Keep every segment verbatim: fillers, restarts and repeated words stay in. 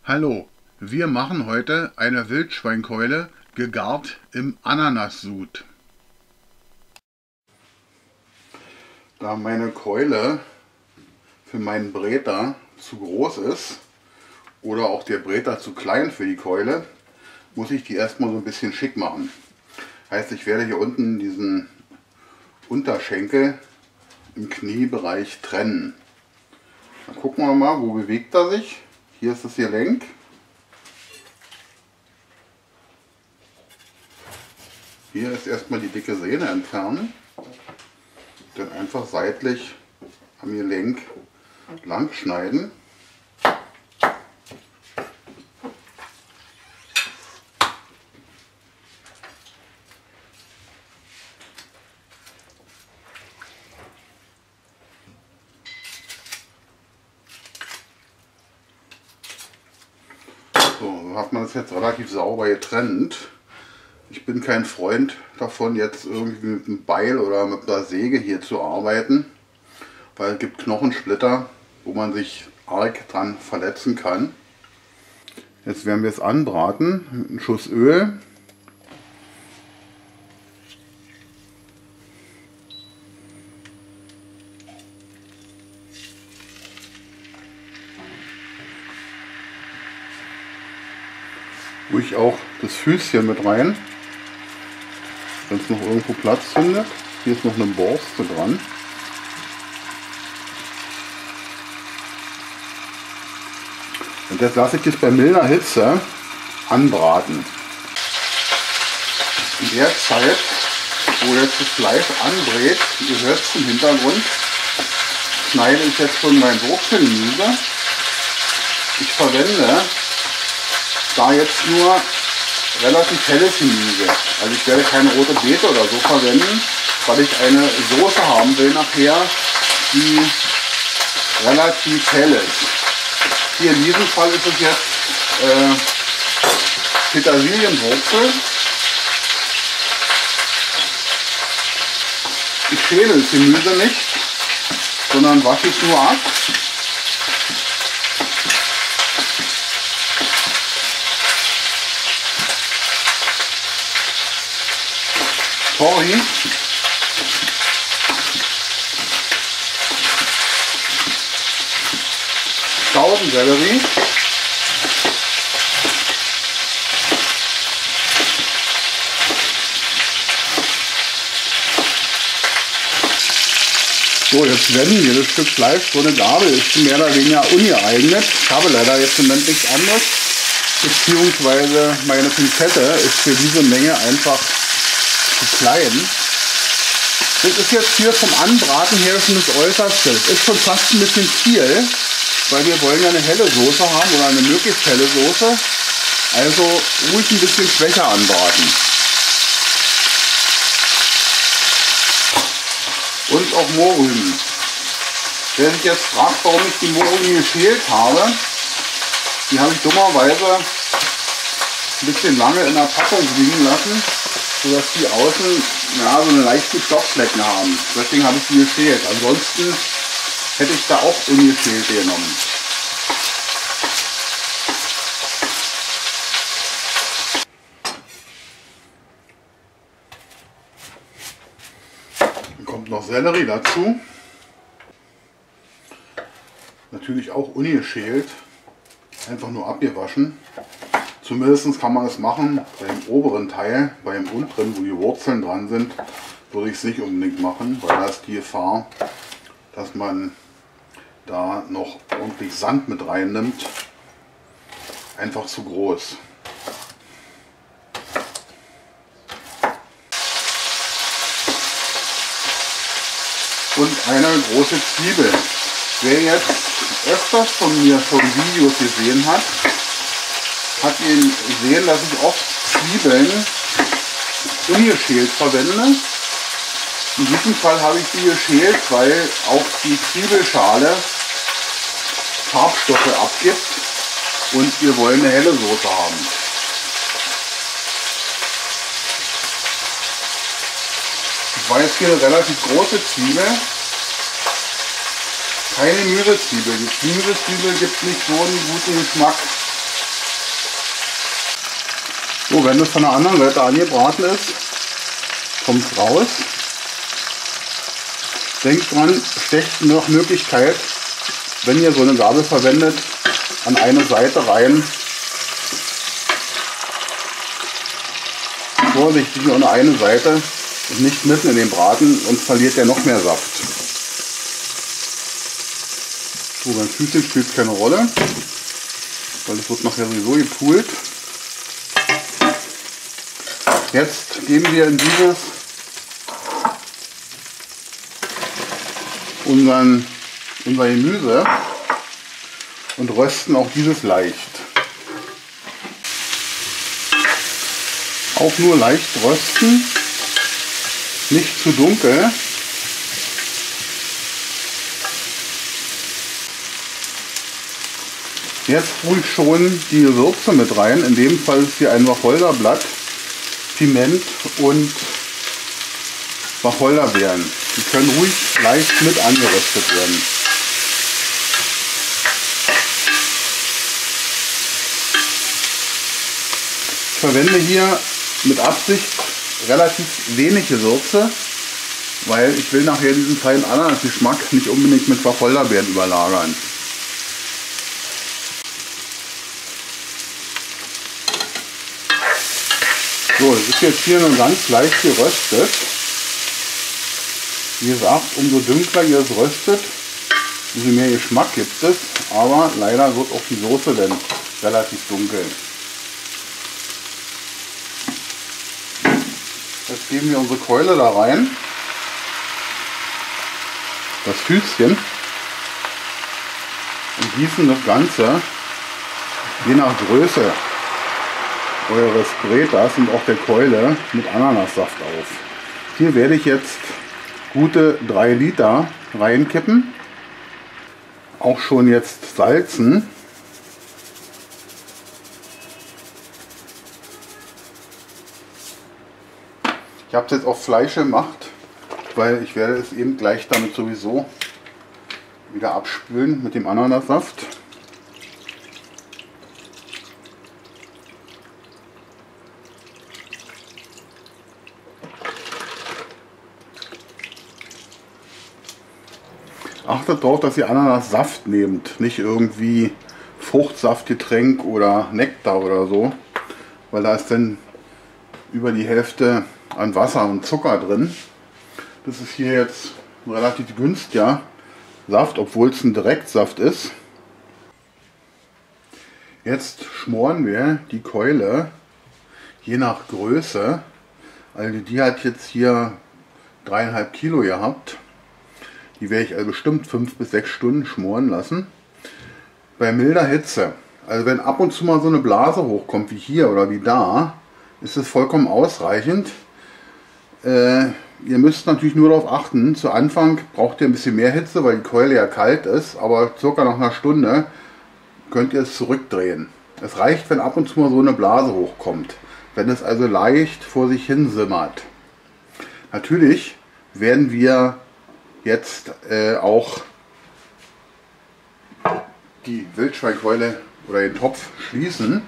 Hallo, wir machen heute eine Wildschweinkeule gegart im Ananassud. Da meine Keule für meinen Bräter zu groß ist oder auch der Bräter zu klein für die Keule, muss ich die erstmal so ein bisschen schick machen. Heißt, ich werde hier unten diesen Unterschenkel im Kniebereich trennen. Dann gucken wir mal, wo bewegt er sich. Hier ist das Gelenk. Hier ist erstmal die dicke Sehne entfernen. Dann einfach seitlich am Gelenk lang schneiden. So, so hat man das jetzt relativ sauber getrennt. Ich bin kein Freund davon, jetzt irgendwie mit einem Beil oder mit einer Säge hier zu arbeiten, weil es gibt Knochensplitter, wo man sich arg dran verletzen kann. Jetzt werden wir es anbraten mit einem Schuss Öl. Ruhig auch das Füßchen mit rein, wenn es noch irgendwo Platz findet. Hier ist noch eine Borste dran. Und jetzt lasse ich es bei milder Hitze anbraten. In der Zeit, wo jetzt das Fleisch anbrät, ihr hört es im Hintergrund, schneide ich jetzt schon mein Wurzelgemüse. Ich verwende da jetzt nur relativ helles Gemüse. Also ich werde keine rote Beete oder so verwenden, weil ich eine Soße haben will nachher, die relativ hell ist. Hier in diesem Fall ist es jetzt äh, Petersilienwurzel. Ich schäle das Gemüse nicht, sondern wasche es nur ab. Sorry. Staudensellerie. So, jetzt wenden wir das Stück Fleisch. So eine Gabel ist mehr oder weniger ungeeignet. Ich habe leider jetzt im Moment nichts anderes. Beziehungsweise meine Pinzette ist für diese Menge einfach zu klein. Das ist jetzt hier vom Anbraten her schon das Äußerste. Das ist schon fast ein bisschen viel, weil wir wollen ja eine helle Soße haben oder eine möglichst helle Soße. Also ruhig ein bisschen schwächer anbraten. Und auch Mohrrüben. Wer sich jetzt fragt, warum ich die Mohrrüben geschält habe, die habe ich dummerweise ein bisschen lange in der Packung liegen lassen, sodass die außen ja, so eine leichten Stofflecken haben. Deswegen habe ich die geschält. Ansonsten hätte ich da auch ungeschälte genommen. Dann kommt noch Sellerie dazu. Natürlich auch ungeschält. Einfach nur abgewaschen. Zumindest kann man es machen beim oberen Teil, beim unteren, wo die Wurzeln dran sind, würde ich es nicht unbedingt machen, weil da ist die Gefahr, dass man da noch ordentlich Sand mit reinnimmt, einfach zu groß. Und eine große Zwiebel. Wer jetzt öfters von mir schon Videos gesehen hat, hat ihr gesehen, dass ich oft Zwiebeln ungeschält verwende. In diesem Fall habe ich die geschält, weil auch die Zwiebelschale Farbstoffe abgibt und wir wollen eine helle Soße haben. Das war jetzt hier eine relativ große Zwiebel. Keine Mühsezwiebel. Die Mühsezwiebel gibt nicht so einen guten Geschmack So, wenn das von der anderen Seite angebraten ist, kommt es raus. Denkt dran, stecht nach Möglichkeit, wenn ihr so eine Gabel verwendet, an eine Seite rein. Vorsichtig nur an eine Seite und nicht mitten in den Braten, sonst verliert der noch mehr Saft. So, beim Füßchen spielt es keine Rolle, weil es wird nachher sowieso gepult. Jetzt geben wir in dieses unseren, unser Gemüse und rösten auch dieses leicht. Auch nur leicht rösten, nicht zu dunkel. Jetzt tue ich schon die Gewürze mit rein. In dem Fall ist hier ein Wacholderblatt, Piment und Wacholderbeeren. Die können ruhig leicht mit angeröstet werden. Ich verwende hier mit Absicht relativ wenig Gewürze, weil ich will nachher diesen feinen Ananasgeschmack nicht unbedingt mit Wacholderbeeren überlagern. So, es ist jetzt hier nur ganz leicht geröstet. Wie gesagt, umso dunkler ihr es röstet, umso mehr Geschmack gibt es, aber leider wird auch die Soße dann relativ dunkel. Jetzt geben wir unsere Keule da rein, das Füßchen, und gießen das Ganze je nach Größe eures Bräters und auch der Keule mit Ananassaft auf. Hier werde ich jetzt gute drei Liter reinkippen, auch schon jetzt salzen. Ich habe es jetzt auf Fleisch gemacht, weil ich werde es eben gleich damit sowieso wieder abspülen mit dem Ananassaft. Achtet darauf, dass ihr Ananassaft nehmt, nicht irgendwie Fruchtsaftgetränk oder Nektar oder so, weil da ist dann über die Hälfte an Wasser und Zucker drin. Das ist hier jetzt ein relativ günstiger Saft, obwohl es ein Direktsaft ist. Jetzt schmoren wir die Keule je nach Größe. Also die hat jetzt hier dreieinhalb Kilo gehabt. Die werde ich also bestimmt fünf bis sechs Stunden schmoren lassen. Bei milder Hitze. Also wenn ab und zu mal so eine Blase hochkommt, wie hier oder wie da, ist es vollkommen ausreichend. Äh, ihr müsst natürlich nur darauf achten, zu Anfang braucht ihr ein bisschen mehr Hitze, weil die Keule ja kalt ist, aber circa nach einer Stunde könnt ihr es zurückdrehen. Es reicht, wenn ab und zu mal so eine Blase hochkommt, wenn es also leicht vor sich hin simmert. Natürlich werden wir jetzt äh, auch die Wildschweinkeule oder den Topf schließen.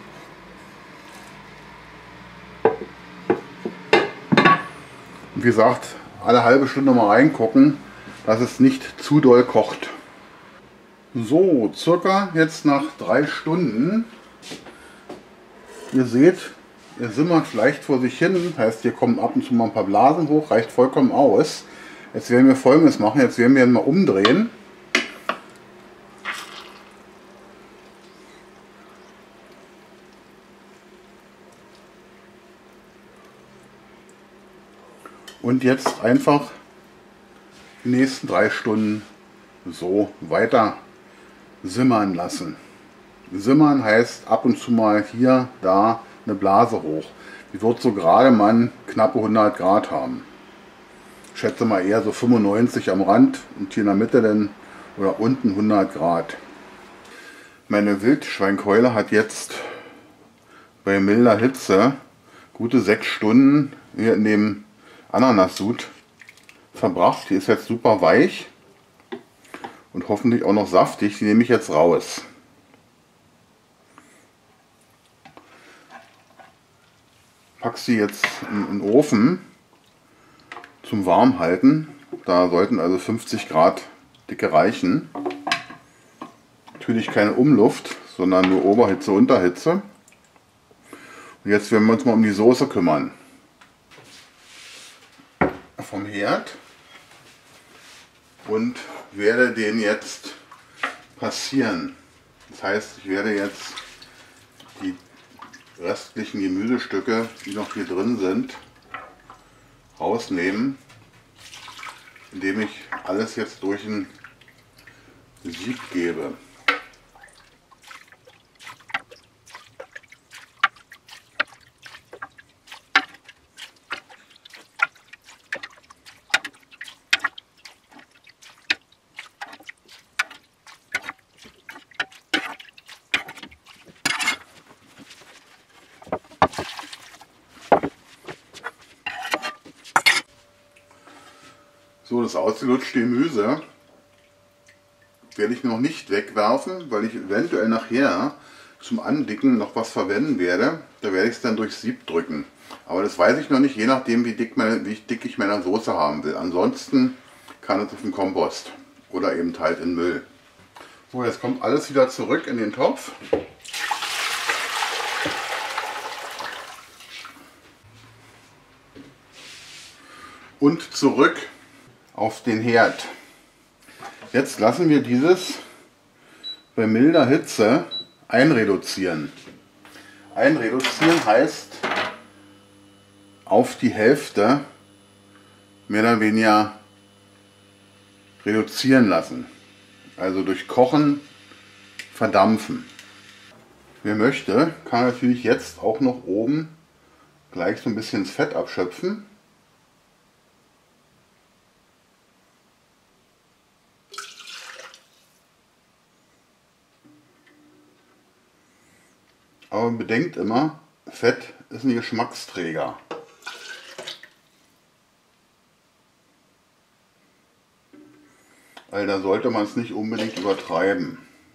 Und wie gesagt, alle halbe Stunde mal reingucken, dass es nicht zu doll kocht. So, circa jetzt nach drei Stunden. Ihr seht, er simmert leicht vor sich hin, heißt hier kommen ab und zu mal ein paar Blasen hoch, reicht vollkommen aus. Jetzt werden wir Folgendes machen, jetzt werden wir ihn mal umdrehen. Und jetzt einfach die nächsten drei Stunden so weiter simmern lassen. Simmern heißt ab und zu mal hier, da eine Blase hoch. Die wird so gerade mal knappe hundert Grad haben. Ich schätze mal eher so fünfundneunzig am Rand und hier in der Mitte dann oder unten hundert Grad. Meine Wildschweinkeule hat jetzt bei milder Hitze gute sechs Stunden hier in dem Ananassud verbracht. Die ist jetzt super weich und hoffentlich auch noch saftig. Die nehme ich jetzt raus. packe sie jetzt in den Ofen zum Warmhalten. Da sollten also fünfzig Grad Dicke reichen. Natürlich keine Umluft, sondern nur Oberhitze, Unterhitze. Und jetzt werden wir uns mal um die Soße kümmern. Vom Herd und werde den jetzt passieren. Das heißt, ich werde jetzt die restlichen Gemüsestücke, die noch hier drin sind, rausnehmen, indem ich alles jetzt durch ein Sieb gebe. So, das ausgelutschte Gemüse werde ich noch nicht wegwerfen, weil ich eventuell nachher zum Andicken noch was verwenden werde. Da werde ich es dann durchs Sieb drücken. Aber das weiß ich noch nicht, je nachdem wie dick, meine, wie dick ich meine Soße haben will. Ansonsten kann es auf den Kompost oder eben halt in Müll. So, jetzt kommt alles wieder zurück in den Topf. Und zurück auf den Herd. Jetzt lassen wir dieses bei milder Hitze einreduzieren. Einreduzieren heißt auf die Hälfte mehr oder weniger reduzieren lassen. Also durch Kochen verdampfen. Wer möchte, kann natürlich jetzt auch noch oben gleich so ein bisschen das Fett abschöpfen. Aber bedenkt immer, Fett ist ein Geschmacksträger. Weil da sollte man es nicht unbedingt übertreiben.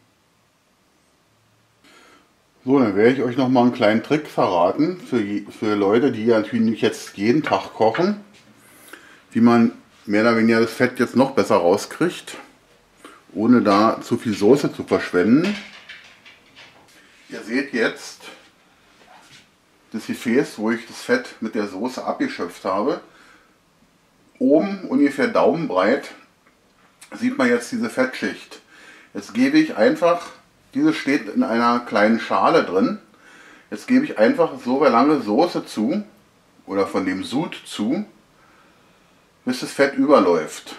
So, dann werde ich euch noch mal einen kleinen Trick verraten für, für Leute, die ja natürlich jetzt jeden Tag kochen, wie man mehr oder weniger das Fett jetzt noch besser rauskriegt, ohne da zu viel Soße zu verschwenden. Ihr seht jetzt das Gefäß, wo ich das Fett mit der Soße abgeschöpft habe. Oben ungefähr daumenbreit sieht man jetzt diese Fettschicht. Jetzt gebe ich einfach, diese steht in einer kleinen Schale drin, jetzt gebe ich einfach so lange Soße zu oder von dem Sud zu, bis das Fett überläuft.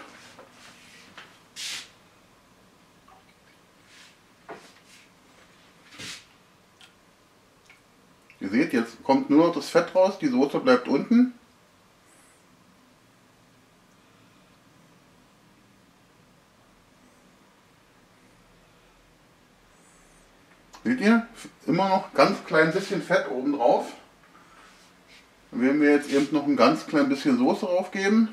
Ihr seht, jetzt kommt nur noch das Fett raus, die Soße bleibt unten. Seht ihr? Immer noch ganz klein bisschen Fett oben drauf. Dann werden wir jetzt eben noch ein ganz klein bisschen Soße drauf geben.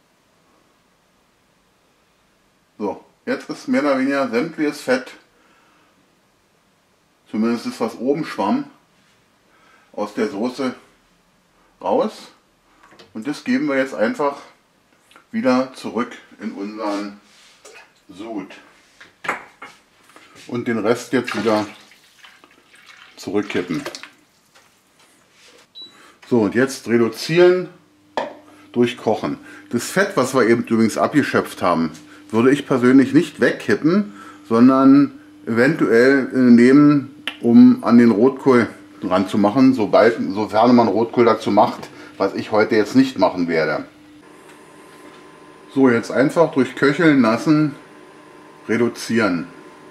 So, jetzt ist mehr oder weniger sämtliches Fett, zumindest das, was oben schwamm, aus der Soße raus, und das geben wir jetzt einfach wieder zurück in unseren Sud und den Rest jetzt wieder zurückkippen. So, und jetzt reduzieren durch Kochen. Das Fett, was wir eben übrigens abgeschöpft haben, würde ich persönlich nicht wegkippen, sondern eventuell nehmen, um an den Rotkohl dran zu machen, sobald, sofern man Rotkohl dazu macht, was ich heute jetzt nicht machen werde. So, jetzt einfach durch Köcheln lassen, reduzieren.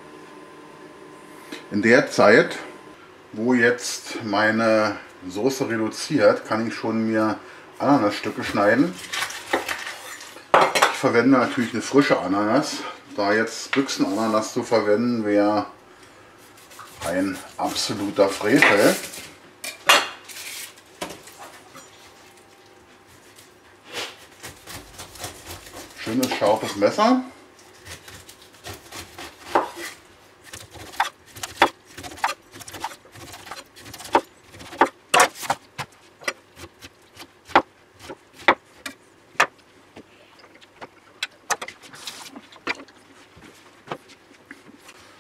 In der Zeit, wo jetzt meine Soße reduziert, kann ich schon mir Ananasstücke schneiden. Ich verwende natürlich eine frische Ananas. Da jetzt Büchsenananas zu verwenden, wäre ein absoluter Frevel. Schönes scharfes Messer.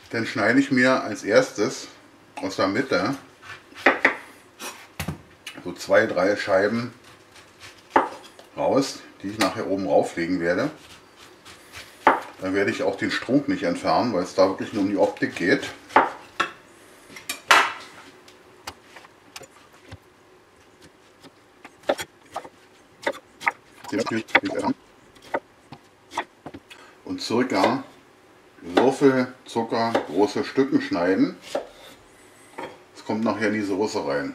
Dann schneide ich mir als erstes aus der Mitte so zwei, drei Scheiben raus, die ich nachher oben rauflegen werde. Dann werde ich auch den Strunk nicht entfernen, weil es da wirklich nur um die Optik geht. Und circa Würfelzucker große Stücken schneiden. Es kommt nachher in die Soße rein.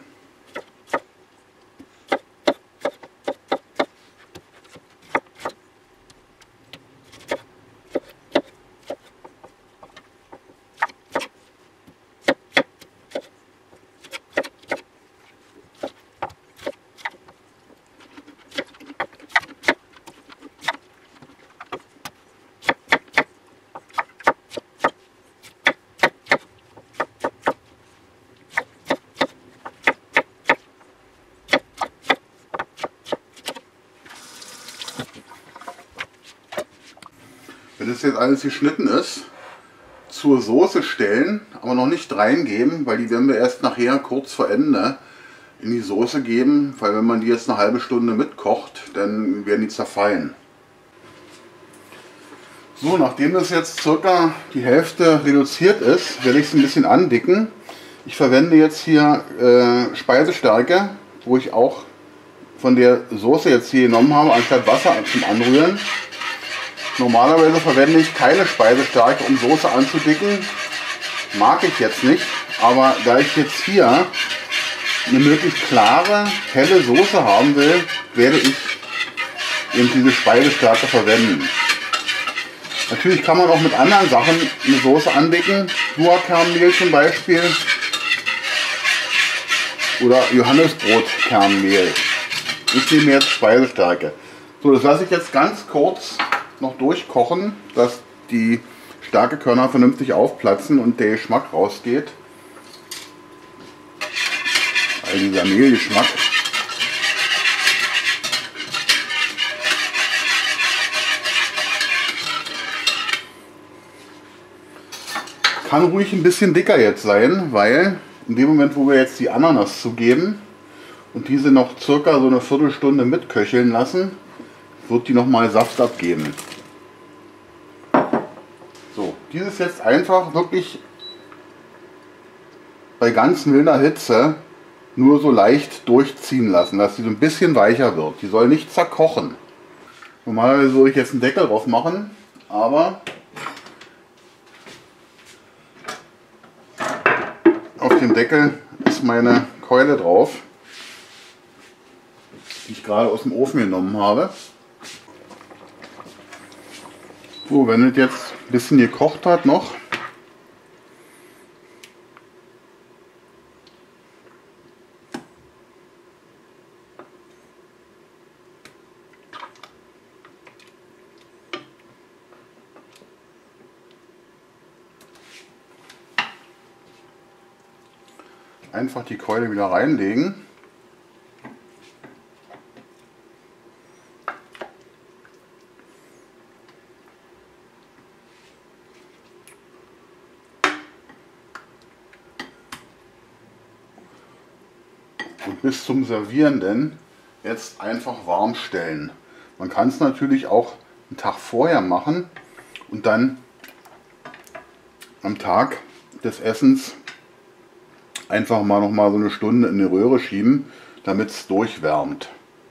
Wenn das jetzt alles geschnitten ist, zur Soße stellen, aber noch nicht reingeben, weil die werden wir erst nachher kurz vor Ende in die Soße geben, weil wenn man die jetzt eine halbe Stunde mitkocht, dann werden die zerfallen. So, nachdem das jetzt circa die Hälfte reduziert ist, werde ich es ein bisschen andicken. Ich verwende jetzt hier äh, Speisestärke, wo ich auch von der Soße jetzt hier genommen habe, anstatt Wasser zum Anrühren. Normalerweise verwende ich keine Speisestärke, um Soße anzudicken. Mag ich jetzt nicht, aber da ich jetzt hier eine möglichst klare, helle Soße haben will, werde ich eben diese Speisestärke verwenden. Natürlich kann man auch mit anderen Sachen eine Soße andicken, Duakernmehl zum Beispiel oder Johannisbrotkernmehl. Ich nehme jetzt Speisestärke. So, das lasse ich jetzt ganz kurz noch durchkochen, dass die Stärkekörner vernünftig aufplatzen und der Geschmack rausgeht. All dieser Mehlgeschmack. Kann ruhig ein bisschen dicker jetzt sein, weil in dem Moment, wo wir jetzt die Ananas zugeben und diese noch circa so eine Viertelstunde mitköcheln lassen, wird die nochmal Saft abgeben. So, dieses jetzt einfach wirklich bei ganz milder Hitze nur so leicht durchziehen lassen, dass sie so ein bisschen weicher wird. Die soll nicht zerkochen. Normalerweise würde ich jetzt einen Deckel drauf machen, aber auf dem Deckel ist meine Keule drauf, die ich gerade aus dem Ofen genommen habe. So, wenn es jetzt ein bisschen gekocht hat noch, einfach die Keule wieder reinlegen. Und bis zum Servieren denn jetzt einfach warm stellen. Man kann es natürlich auch einen Tag vorher machen und dann am Tag des Essens einfach mal noch mal so eine Stunde in die Röhre schieben, damit es durchwärmt.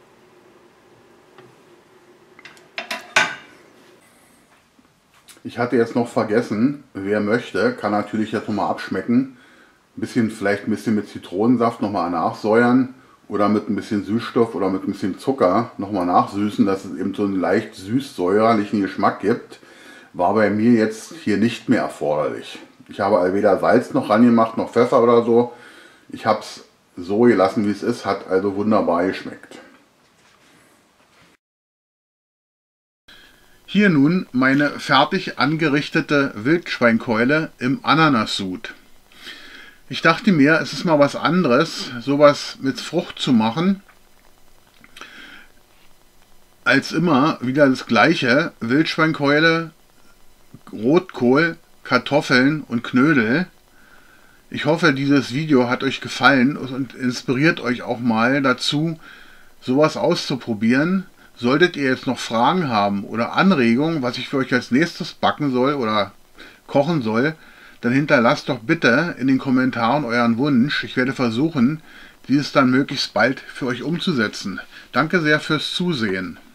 Ich hatte jetzt noch vergessen, wer möchte, kann natürlich jetzt noch mal abschmecken. Ein bisschen, vielleicht ein bisschen mit Zitronensaft noch mal nachsäuern oder mit ein bisschen Süßstoff oder mit ein bisschen Zucker noch mal nachsüßen, dass es eben so einen leicht süß-säuerlichen Geschmack gibt. War bei mir jetzt hier nicht mehr erforderlich. Ich habe weder Salz noch rangemacht, noch Pfeffer oder so. Ich habe es so gelassen, wie es ist, hat also wunderbar geschmeckt. Hier nun meine fertig angerichtete Wildschweinkeule im Ananassud. Ich dachte mir, es ist mal was anderes, sowas mit Frucht zu machen, als immer wieder das gleiche. Wildschweinkeule, Rotkohl, Kartoffeln und Knödel. Ich hoffe, dieses Video hat euch gefallen und inspiriert euch auch mal dazu, sowas auszuprobieren. Solltet ihr jetzt noch Fragen haben oder Anregungen, was ich für euch als nächstes backen soll oder kochen soll, dann hinterlasst doch bitte in den Kommentaren euren Wunsch. Ich werde versuchen, dieses dann möglichst bald für euch umzusetzen. Danke sehr fürs Zusehen.